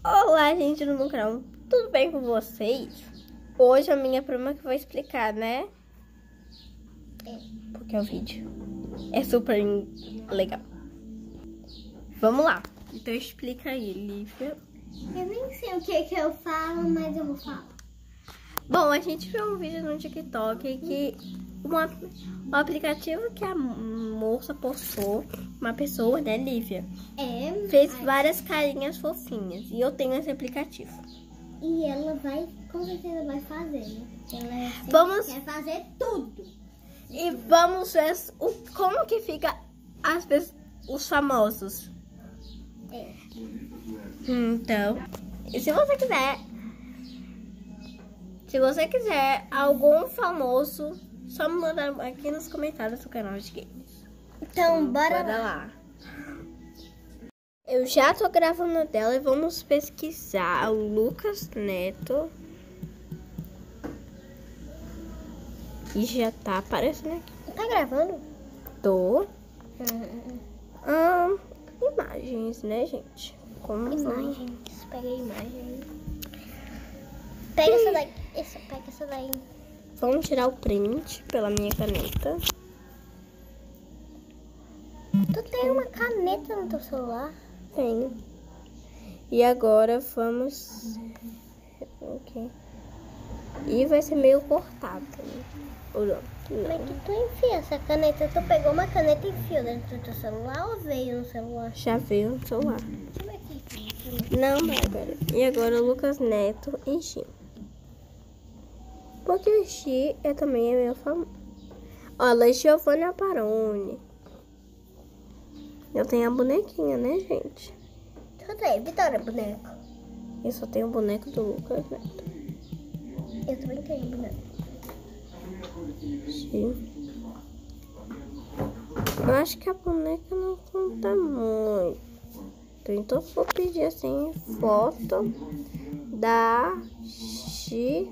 Olá, gente do meu canal, tudo bem com vocês? Hoje a minha prima que vai explicar, né? Porque o vídeo é super legal. Vamos lá. Então explica aí, Lívia. Eu nem sei o que eu falo, mas eu vou falar. Bom, a gente viu um vídeo no TikTok que um aplicativo que a moça postou, uma pessoa, né, Lívia? Fez várias carinhas fofinhas. E eu tenho esse aplicativo. E ela vai, com certeza vai fazer, né? Ela quer fazer tudo. E vamos ver como que fica os famosos. Então, se você quiser algum famoso, só me mandar aqui nos comentários do canal de games. Então, bora lá. Eu já tô gravando dela e vamos pesquisar o Lucas Neto. E já tá aparecendo aqui. Tá gravando? Tô. Imagens, né, gente? Como imagens. Pega a imagem. Pega essa daí. Pega essa daí. Vamos tirar o print pela minha caneta. Tu tem uma caneta no teu celular? Tenho. E agora vamos... Ok. E vai ser meio cortado. Ou não? Como é que tu enfia essa caneta? Tu pegou uma caneta e enfiou dentro do teu celular ou veio no celular? Já veio no celular. Como é que não, Bárbara. E agora o Lucas Neto e Xi. Porque o Xi também é meu famoso. Olha, Giovanna Paroni. Eu tenho a bonequinha, né, gente? Tu tem, Vitória, boneco. Eu só tenho o boneco do Lucas Neto. Eu também tenho boneco. Sim. Eu acho que a boneca não conta muito. Então vou pedir assim foto da G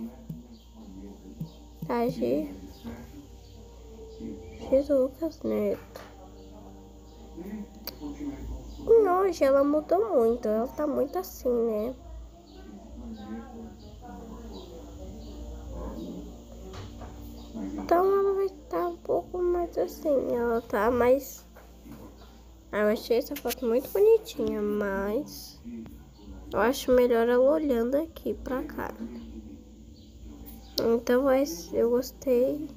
do Lucas Neto. Hoje ela mudou muito, ela tá muito assim, né? Então ela vai estar um pouco mais assim, ela tá mais... eu achei essa foto muito bonitinha, mas eu acho melhor ela olhando aqui pra cá. Então eu gostei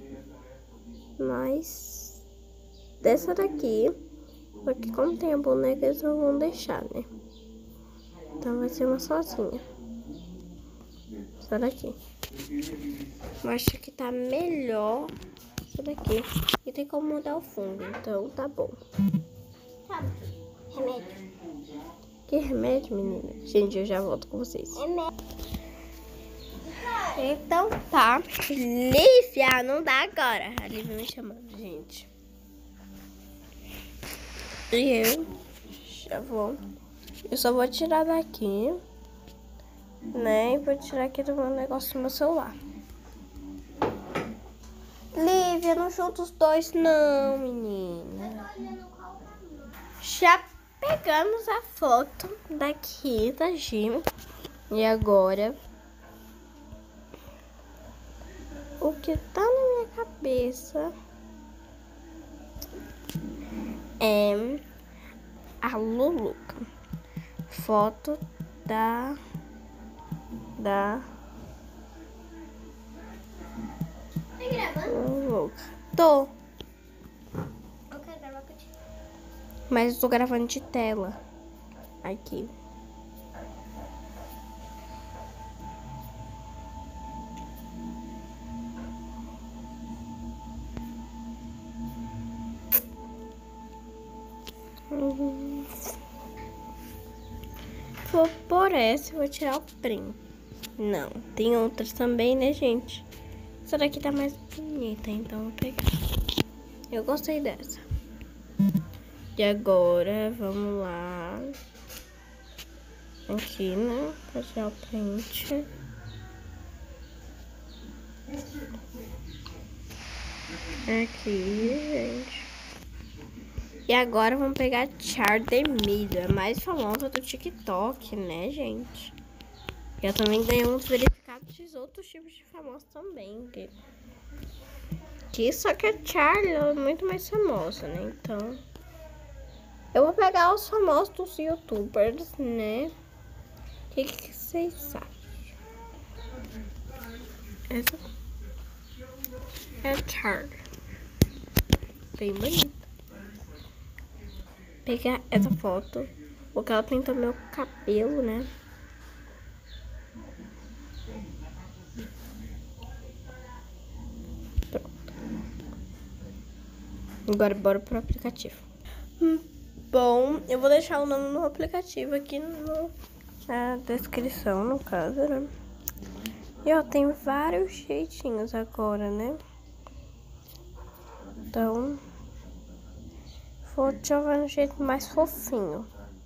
mais dessa daqui, porque como tem a boneca eles não vão deixar, né? Então vai ser uma sozinha. Essa daqui. Eu acho que tá melhor essa daqui. E tem como mudar o fundo, então tá bom. Tá, remédio. Que remédio, menina? Gente, eu já volto com vocês. Remédio. Então tá. Lívia, não dá agora. A Lívia me chamando, gente. E eu já vou. Eu só vou tirar daqui, né? E vou tirar aqui do meu negócio do meu celular. Lívia, não junta os dois não, menina. Já pegamos a foto daqui da Gym. E agora, o que tá na minha cabeça é a Luluca. Foto da Tá gravando? Luluca. Tô. Eu quero gravar contigo. Mas eu tô gravando de tela. Aqui. Vou por essa e vou tirar o print. Não, tem outras também, né, gente? Essa daqui tá mais bonita, então vou pegar. Eu gostei dessa. E agora, vamos lá. Aqui, né? Pra tirar o print. Aqui, gente. E agora vamos pegar a Charli D'Amelio, a mais famosa do TikTok, né, gente? Eu também ganhei uns verificados de outros tipos de famosos também. Só que a Charli é muito mais famosa, né? Então, eu vou pegar os famosos dos YouTubers, né? O que vocês acham? Essa é a Charli. Bem bonita. Pegar essa foto, porque ela pintou meu cabelo, né? Pronto. Agora bora pro aplicativo. Bom, eu vou deixar o nome do aplicativo aqui na descrição, no caso, né? E ó, tem vários jeitinhos agora, né? Então, vou jogar no jeito mais fofinho.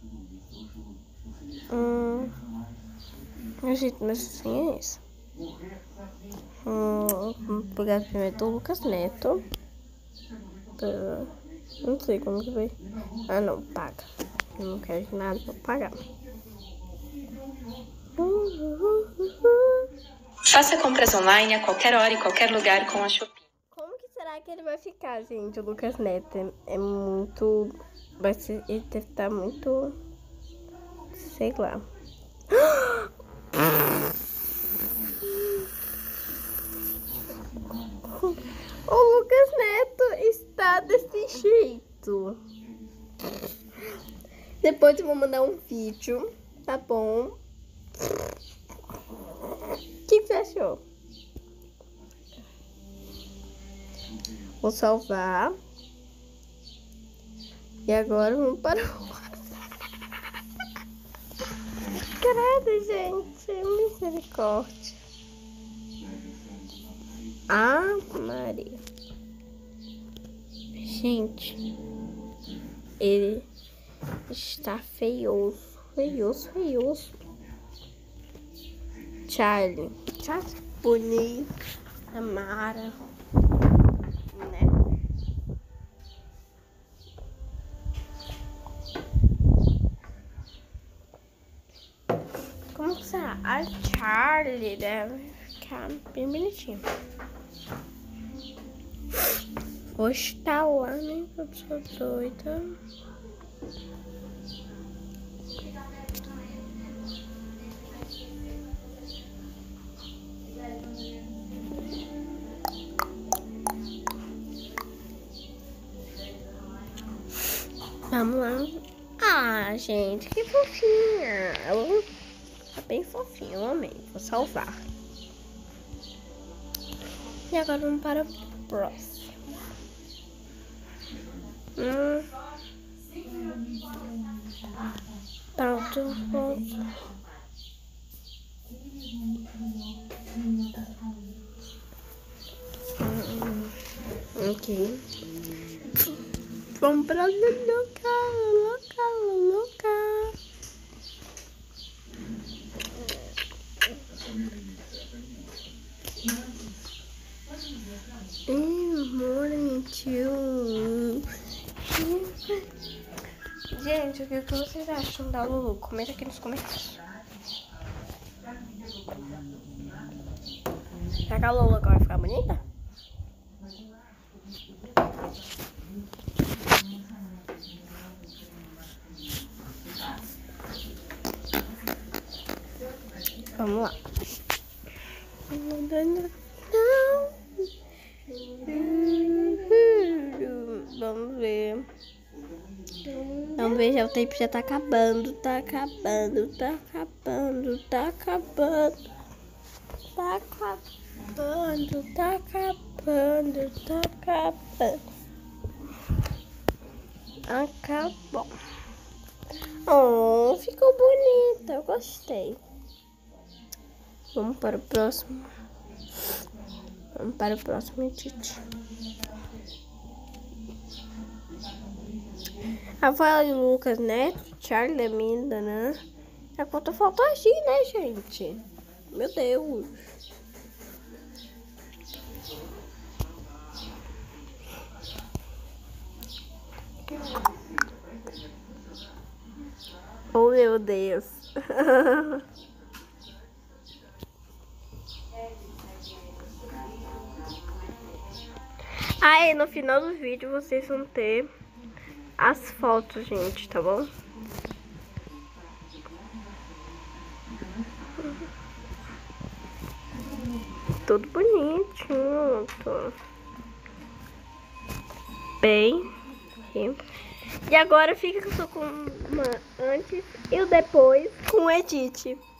O jeito mais fofinho é esse. Vamos pegar primeiro do Lucas Neto. Não sei como que vai. Ah, não, paga. Eu não quero nada pra pagar. Faça compras online a qualquer hora e qualquer lugar com a Shopee. Como que será que ele vai ficar, gente? O Lucas Neto é muito... Ele deve estar muito... Sei lá. O Lucas Neto está desse jeito. Depois eu vou mandar um vídeo, tá bom? O que você achou? Vou salvar. E agora vamos para o... Credo, gente. Misericórdia. Ah, Maria. Gente. Ele está feioso. Feioso. Charli. Bonita. Amara. Né? Como que será? A Charli deve ficar bem bonitinha. Hoje tá lá, né? Eu sou doida. Vamos lá. Ah, gente, que fofinha. Ela tá bem fofinha, eu amei. Vou salvar. E agora vamos para o próximo. Pronto. Ok. Vamos para o local. Morning too. Gente, o que vocês acham da Lulu? Comenta aqui nos comentários. Será que a Lulu agora vai ficar bonita? Vamos lá. Vamos ver. Vamos ver, já o tempo já tá acabando. Acabou. Oh, ficou bonita. Eu gostei. Vamos para o próximo. Titi. Rafael e Lucas, né? Charli D'Amelio, né? É quanto falta agir, né, gente? Meu Deus. Oh, meu Deus. Aí, no final do vídeo, vocês vão ter as fotos, gente, tá bom? Tudo bonitinho. Bem. Aqui. E agora fica só com uma antes e o depois com o edit.